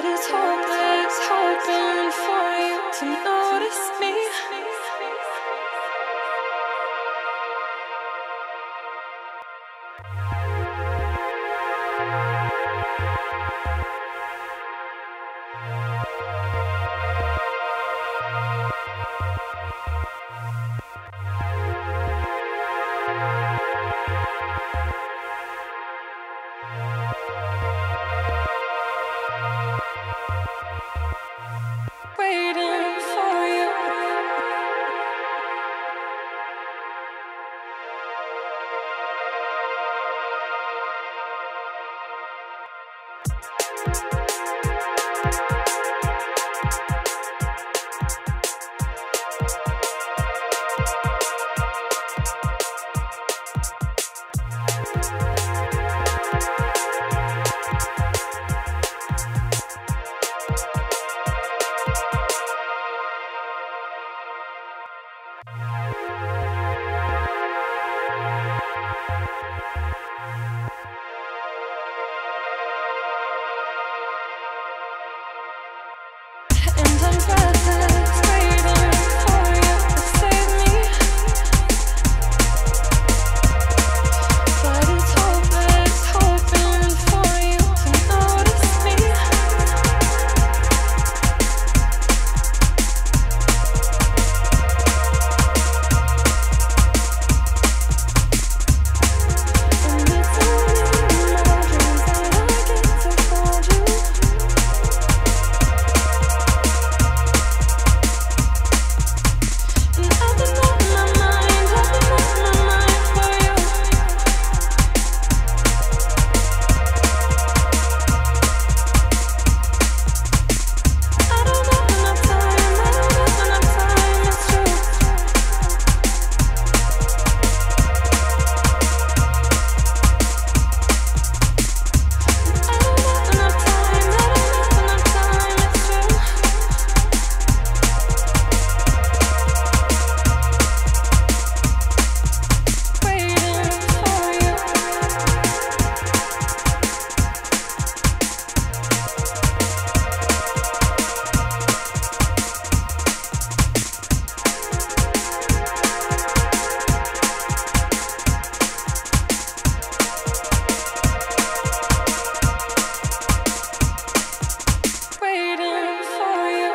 but it's hopeless, hoping for you to notice me. Waiting for you. And I'm breathless, waiting for you to save me. But it's hopeless, hoping for you to notice me. And it's only in my dreams that I get to hold you. And I've been on my mind, I've been on my mind for you. I don't have enough time, I don't have enough time, it's true. I don't have enough time, I don't have enough time, it's true. Waiting for you. Waiting for you.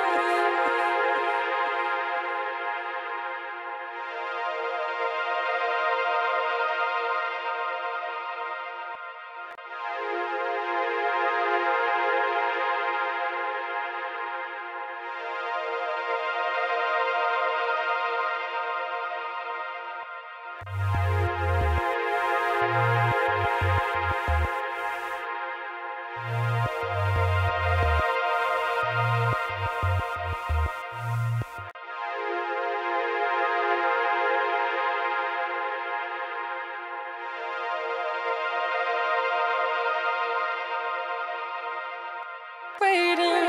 Waiting